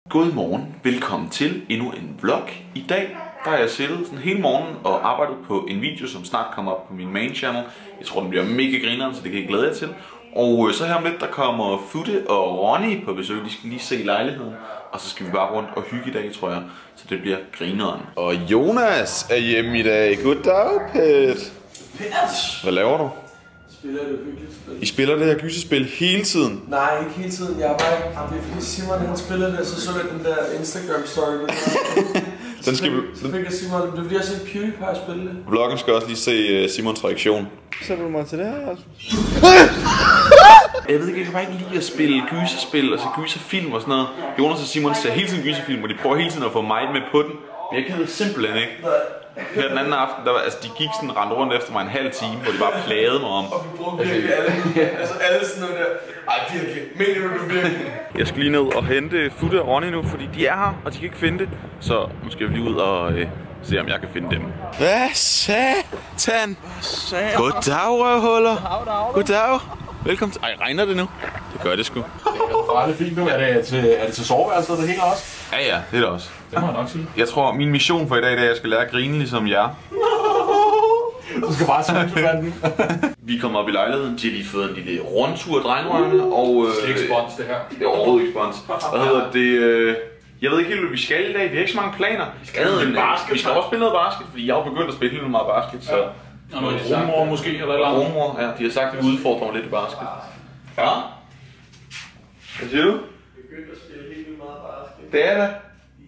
Godmorgen, velkommen til endnu en vlog. I dag der har jeg siddet sådan hele morgenen og arbejdet på en video, som snart kommer op på min main channel. Jeg tror den bliver mega grineren, så det kan jeg glæde jer til. Og så her om lidt der kommer Futte og Ronny på besøg. De skal lige se lejligheden, og så skal vi bare rundt og hygge i dag, tror jeg. Så det bliver grineren. Og Jonas er hjemme i dag. Goddag, Pet. Hvad laver du? Spiller det hyggeligt spil. I spiller det her gyserspil hele tiden? Nej, ikke hele tiden. Jeg er bare ikke. Det er fordi Simon han spillede det, så jeg den der Instagram story. Den skal vi... Så fik jeg Simon, det er fordi jeg har set PewDiePie spille det. Vloggen skal også lige se Simons reaktion. Sætter du mig til det her, altså? Jeg ved ikke, jeg kan bare ikke lide at spille gyserspil, altså gyserfilm og sådan noget. Jonas og Simon ser hele tiden gyserfilm, og de prøver hele tiden at få mig med på den. Men jeg gider simpelthen ikke. Her den anden aften, der var, altså de gik sådan rendt rundt efter mig en halv time, hvor de bare plagede mig om. Og vi brugte virkelig alle, altså alle sådan noget der. Ej, virkelig, mener du virkelig? Jeg skal lige ned og hente Futte og Ronny nu, fordi de er her, og de kan ikke finde det. Så nu skal vi lige ud og se, om jeg kan finde dem. Hvad satan? Goddag, røvhuller. Goddag. Velkommen til... Ej, regner det nu? Det gør det sgu. Det er ret fint nu. Er det til soveværelset, det hele også? Ja, det er det også. Det må jeg nok sige. Jeg tror, min mission for i dag er, at jeg skal lære at grine ligesom jer. Du skal bare tage den. Vi kommer op i lejligheden. De har lige fået en lille rundtur, drengerøjne. Og det er ikke spons, det her. Det er overhovedet ikke spons. Hvad hedder det? Jeg ved ikke helt, hvad vi skal i dag. Vi har ikke så mange planer. Vi skal også spille noget basket, fordi jeg har begyndt at spille helt meget basket. Så. Og noget rumor måske, eller et eller andet. Rumor, ja. De har sagt, at vi udfordrer mig lidt i basket. Ja? Hvad siger du? Vi begyndte at spille helt vildt meget basket. Det er det.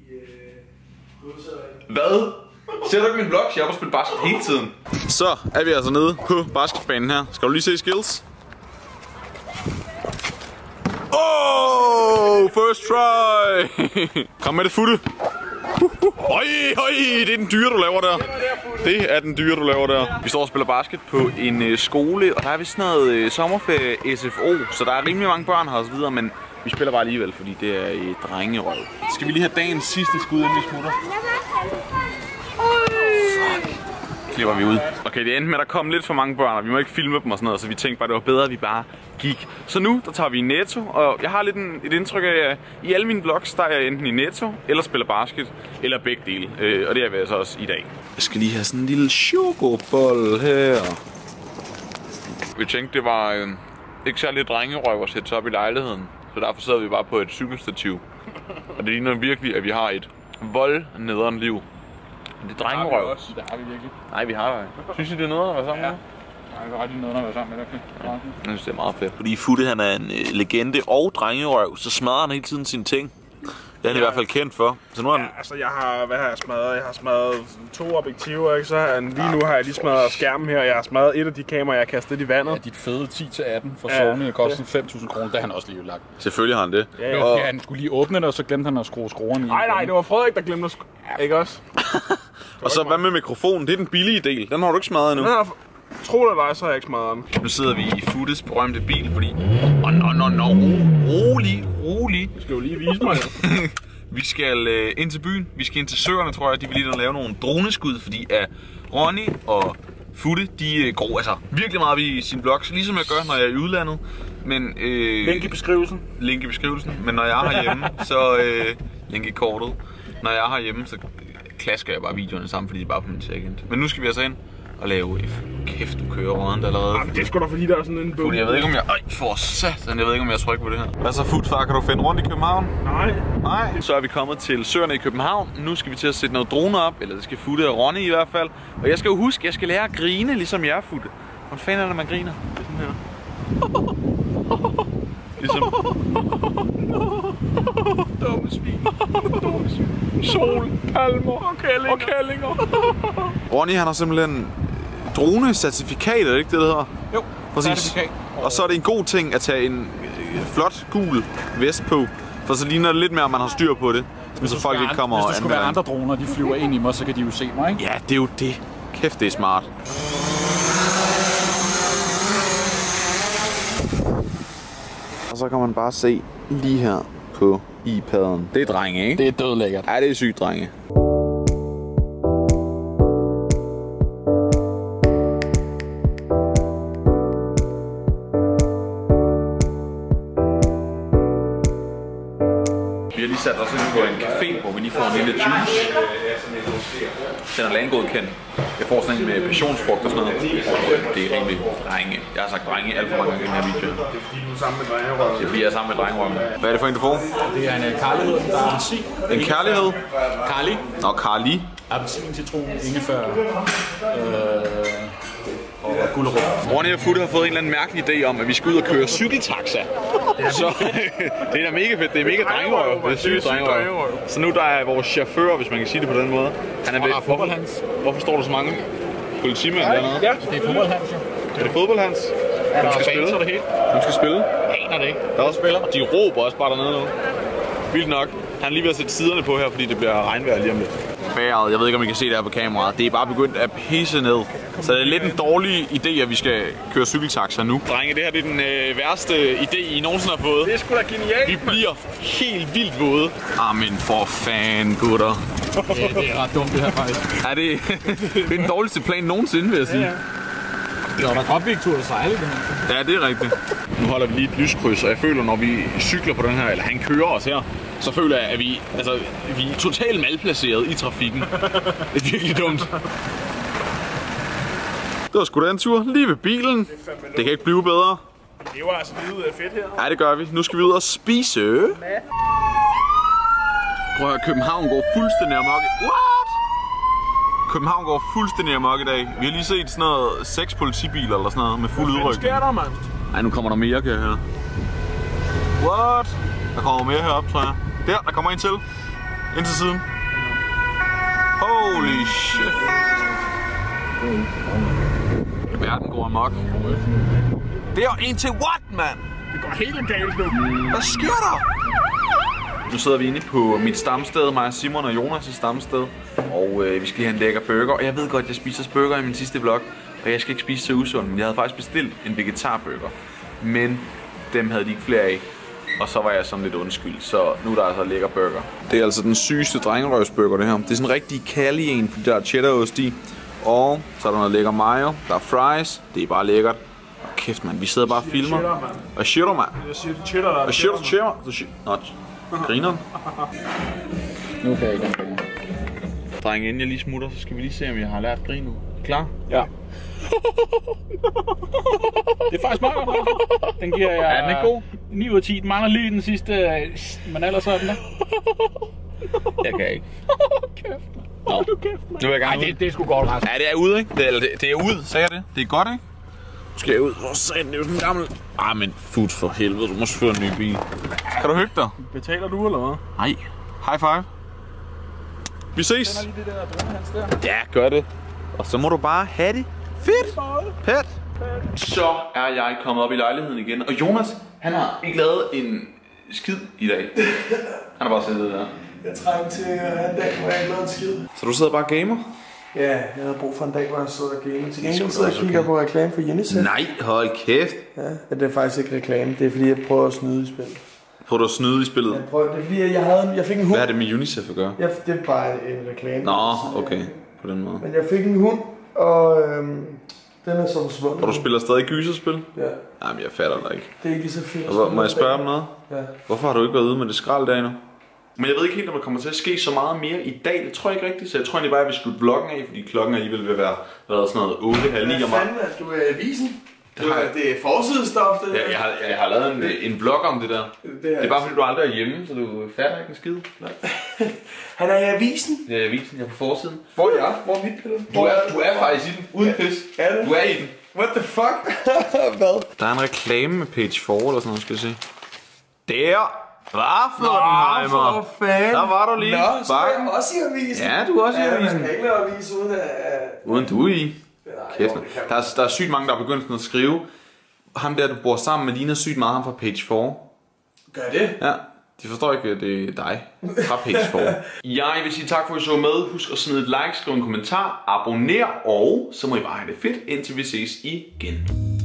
I Hvad? Ser du ikke min vlog? Jeg har bare spillet basket hele tiden. Så er vi altså nede på basketbanen her. Skal du lige se skills? Oh, first try! Kom med det, Futte. Øj, det er den dyre, du laver der. Det er den dyre, du laver der. Vi står og spiller basket på en skole, og der er vist sådan noget sommerferie SFO, så der er rimelig mange børn her og så videre, men vi spiller bare alligevel, fordi det er et drengerøv. Skal vi lige have dagens sidste skud, inden vi smutter? Klipper vi ud. Okay, det endte med, at der kom lidt for mange børn, og vi må ikke filme dem og sådan noget, så vi tænkte bare, det var bedre, at vi bare gik. Så nu, der tager vi i Netto, og jeg har lidt et indtryk af, at i alle mine vlogs, der er jeg enten i Netto, eller spiller basket, eller begge dele. Og det er vi altså også i dag. Jeg skal lige have sådan en lille chokobold her. Vi tænkte, det var ikke særlig drengerøv at sætte sig op i lejligheden, så derfor sidder vi bare på et cykelstativ. Og det ligner virkelig, at vi har et voldnederen liv. Det er drengerøv. Det har vi virkelig. Nej, vi har jo. Synes I, det er noget at være sammen med? Nej, det er ret noget at være sammen med. Jeg synes, det er meget fedt. Fordi Futte, han er en legende og drengerøv, så smadrer han hele tiden sine ting. Det er han i hvert fald kendt for. Så nu er han... Ja, altså hvad har jeg smadret? Jeg har smadret 2 objektiver, ikke? Så har jeg, lige nu har jeg lige smadret skærmen her. Jeg har smadret et af de kameraer, jeg har kastet i vandet. Ja, dit fede 10-18 for Sony, det kostede 5.000 kroner. Det har han også lige lagt. Selvfølgelig har han det. Ja, Og han skulle lige åbne det, og så glemte han at skrue skruerne i. Nej, det var Frederik, der glemte at ikke også? Og så hvad med mikrofonen? Det er den billige del. Den har du ikke smadret endnu. Tro det eller ej, så har jeg ikke smadret den. Nu sidder vi i Futtes berømte bil, fordi... Rolig. Du skal jo lige vise mig det. Vi skal ind til byen. Vi skal ind til søerne, tror jeg. De vil lige lave nogle droneskud, fordi at Ronny og Futte, de går altså virkelig meget i sine vlogs, ligesom jeg gør, når jeg er i udlandet. Men, Link i beskrivelsen. Link i beskrivelsen. Men når jeg er herhjemme, så link i kortet. Når jeg er herhjemme, så klasker jeg bare videoerne sammen, fordi de er bare på min second. Men nu skal vi altså ind og lave... Kæft, du kører rådent allerede. Men det er sgu da fordi, der er sådan en bog. Jeg ved ikke, om jeg... for satan, jeg ved ikke, om jeg trykker på det her. Hvad så, Futfar? Kan du finde rundt i København? Nej. Så er vi kommet til søerne i København. Nu skal vi til at sætte noget droner op. Eller det skal Futte og Ronny i hvert fald. Og jeg skal jo huske, jeg skal lære at grine, ligesom jer, Futte. Hvordan fanden er det, man griner? Det er sådan her. Ligesom... Dumme svin. Sol, palmer og kællinger. Ronny, han har simpelthen drone-certifikat, er det ikke det, der hedder? Jo, præcis. Certifikat. Og så er det en god ting at tage en flot, gul vest på. For så ligner det lidt mere, at man har styr på det. Så folk ikke kommer og hvis der skulle være andre droner, de flyver ind i mig, så kan de jo se mig, ikke? Ja, det er jo det. Kæft, det er smart. Og så kan man bare se lige her på iPad'en. Det er drenge, ikke? Det er dødlækkert. Ja, det er sygt, drenge. Vi har lige sat os til på en café, hvor vi lige får en lille juice. Den er landgodkendt. Jeg får sådan en med passionsfrugt og sådan noget. Det er rimelig drenge. Jeg har sagt drenge alt for mange gange i den her video. Det er fordi, du er sammen med drengerøven. Det er fordi, jeg er sammen med drengerøven. Hvad er det for en, du får? Det er en kærlighed, der er appelsin. En kærlighed? Carli. Nå, Carli. Appelsin, citron, ingefær og gulerod. Ronny og Futte har fået en eller anden mærkelig idé om, at vi skal ud og køre cykeltaxa. Så det er da mega fedt. Det er mega drengerøv. Det er sygt drengerøv. Så nu der er vores chauffør, hvis man kan sige det på den måde. Han er ved. Hvorfor står der så mange politimænd dernede? Ja, det er fodboldhans. Er det fodboldhans? Ja, Hvem skal spille? det hele. Hvem skal spille? Aner det ikke. Der er også spiller. De råber også bare dernede nu. Vildt nok. Han er lige ved at sætte siderne på her, fordi det bliver regnvejr lige om lidt. Vejret, jeg ved ikke om I kan se det her på kameraet. Det er bare begyndt at pisse ned. Så det er lidt en dårlig idé, at vi skal køre cykeltaxa nu. Drenge, det her det er den værste idé, I nogensinde har fået. Det er sgu da genialt. Vi bliver helt vildt våde. Men for fan, gutter. Det er ret dumt det her faktisk. Er det, det er den dårligste plan nogensinde, vil jeg sige. Ja. Det var da godt, vi ikke turde sejle det her. Ja, det er rigtigt. Nu holder vi lige et lyskryds, og jeg føler, når vi cykler på den her, eller han kører os her, så føler jeg, at vi er totalt malplaceret i trafikken. Det er virkelig dumt. Det var sgu da en tur lige ved bilen. Det kan ikke blive bedre. Det var altså lige ud af fedt her. Ja, det gør vi. Nu skal vi ud og spise. Prøv at høre, København går fuldstændig amok. What? København går fuldstændig amok i dag. Vi har lige set sådan noget 6 politibiler eller sådan noget med fuld udrykning. Hvad sker der, mand? Ej, nu kommer der mere, kan jeg høre. What? Der kommer mere herop, tror jeg. Der kommer en til. Ind til siden. Holy shit. Verden går amok. Der er en til. What, mand? Det går helt galt nu. Hvad sker der? Nu sidder vi inde på mit stamsted, mig og Simon og Jonas' stamsted. Og vi skal lige have en lækker burger. Og jeg ved godt, at jeg spiser burger i min sidste vlog. Og jeg skal ikke spise så usundt, men jeg havde faktisk bestilt en vegetarburger. Men dem havde de ikke flere af. Og så var jeg sådan lidt undskyldt, så nu er der altså lækker burger. Det er altså den sygeste drengerøvsburger, det her. Det er sådan en rigtig kærlig en, fordi der er cheddarost i. Og så er der noget lækker mayo, der er fries. Det er bare lækkert. Og kæft, mand, vi sidder bare og filmer. Og cheddar, mand. Jeg siger, det cheddar, der er cheddar. Nå, griner. Nu kan jeg ikke engang. Drenge, inden jeg lige smutter, så skal vi lige se, om jeg har lært grinet. Klar? Ja. Det er faktisk meget godt. Den giver jeg... Er den ikke god? 9 ud af 10. Den mangler lige den sidste, men ellers er den der. Jeg kan ikke. Kæft. Nå. Du kæft, Nu er jeg gang. det er sgu godt, Rasmus. Ja, det er ude, ikke? Det er ude, sagde jeg det? Det er godt, ikke? Nu skal jeg ud. Hvor sagde det er jo sådan en gammel... men fut for helvede, du må føre en ny bil. Kan du hygge dig? Betaler du, eller hvad? Nej. High five. Vi ses. Den er lige det der drømmehans der. Ja, gør det. Og så må du bare have det. Fedt. Pet. Så er jeg kommet op i lejligheden igen. Og Jonas, han har ikke lavet en skid i dag. Han har bare siddet der. Jeg trængte til at have en dag, hvor jeg ikke lavede en skid. Så du sidder bare og gamer? Ja, jeg havde brug for en dag, hvor jeg sidder og gamer. Til gengæld sidder jeg og kigger på reklame for UNICEF. Nej, hold kæft. Ja, det er faktisk ikke reklame. Det er fordi, jeg prøver at snyde i spillet. Prøver du at snyde i spillet? Det er fordi, jeg fik en hund. Hvad er det med UNICEF at gøre? Det er bare en reklame. Nå, okay. På den måde. Men jeg fik en hund, og den er så forsvundet. Og du spiller stadig gyserspil? Ja. Nej, men jeg fatter det ikke. Det er ikke lige så fedt. Må jeg spørge om noget? Ja. Hvorfor har du ikke været ude med det skrald dag nu? Men jeg ved ikke helt, om der kommer til at ske så meget mere i dag. Det tror jeg ikke rigtigt. Så jeg tror egentlig bare, at vi skulle vloggen af, fordi klokken alligevel vil være sådan noget 8:30 om aftenen. Hvad fanden er du i avisen? Det er forsidestof, det der. Jeg har lavet en vlog om det der. Det er bare fordi, du aldrig er hjemme, så du fatter ikke en skid. Han er i avisen. Det er avisen, jeg er på forsiden. Hvor er jeg? Hvor er mit billede? Du er faktisk i den, uden pis. Er det? Du er i den. What the fuck? Hvad? Der er en reklame med page 4 eller sådan noget, skal jeg se. Der! Flottenheimer. For fanden. Der var du lige. Nå, så er jeg også i avisen. Ja, du er også i avisen. Man kan ikke lave avis uden at... Uden du er i. Kæft. Der er sygt mange, der er begyndt sådan at skrive. Ham der, du bor sammen med, ligner sygt meget ham fra page 4. Gør det? Ja, de forstår ikke, at det er dig fra page 4. Jeg vil sige tak for, at I så med. Husk at smide et like, skrive en kommentar, abonner, og så må I bare have det fedt, indtil vi ses igen.